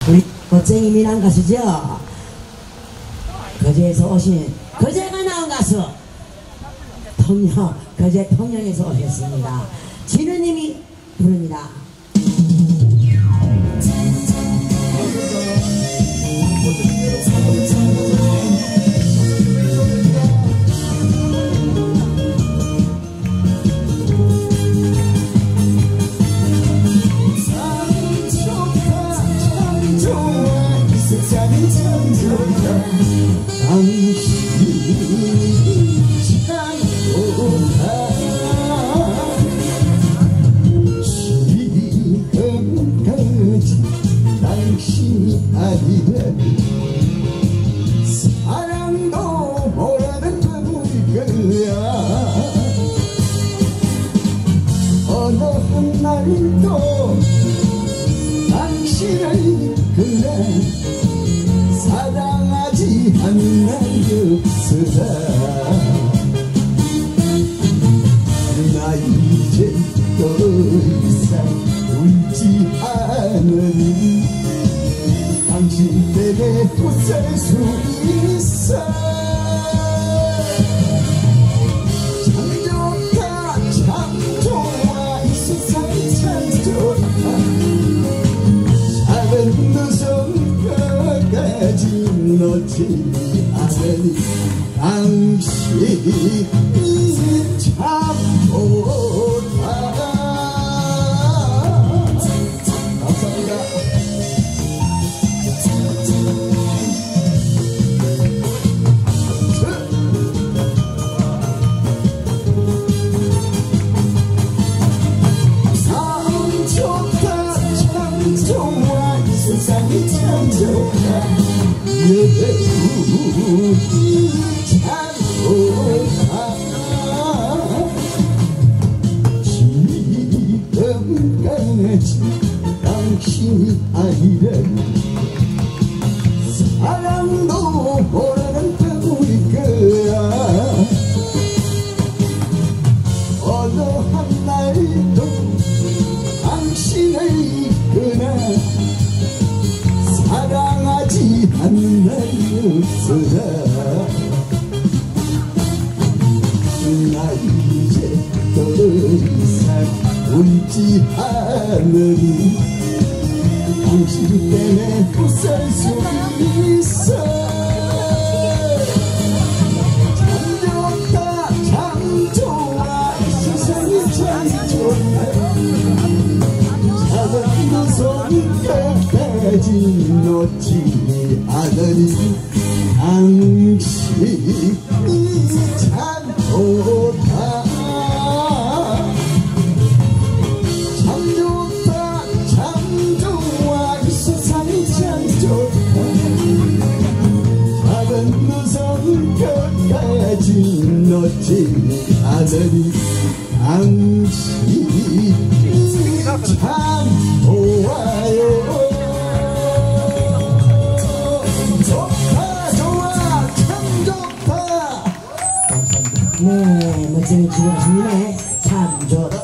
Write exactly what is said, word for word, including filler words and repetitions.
우리 멋쟁이 미남 가수죠? 거제에서 오신 거제가 나온 가수 통영, 거제 통영에서 오셨습니다. 진우님이 부릅니다. 당신이 참 좋다. 지금까지 당신이 아니라면 사랑도 모르는 거야. 어느 한날도 당신을 그래 사랑하지 않는 날이 없으라. 나 이제 더 이상 울지 않으니 당신 때문에 웃을 수 있어. 참 좋다 참 좋아 이 세상이 참 좋다. 작은 두 손가락까지 놓지 않으니 당신이 참 좋다. 감사합니다. 참 좋다 참 좋아 이 세상이 참 좋다. 여러분이 참 좋다. 지금까지 당신이 아니라면 사랑도 모르는 때문일 거야. 어느 한날도 당신을 이끄나 사랑하지 않는 날이 없어라. 나 이제 더 이상 울지 않으니 당신 때문에 웃을 수 있어. 참 좋다 참 좋아 이 세상이 참 좋다. 작은 두 손가락까지 놓지 않으니 당신이 참 좋다. 참 좋다 참 좋아 이 세상이 참 좋다. 작은 두 손가락까지 놓지 않으니 당신이 참 좋아요. 좋다 좋아 참 좋다. 감사합니다. 네, 멋쟁이 지금 하시네. 참 좋다.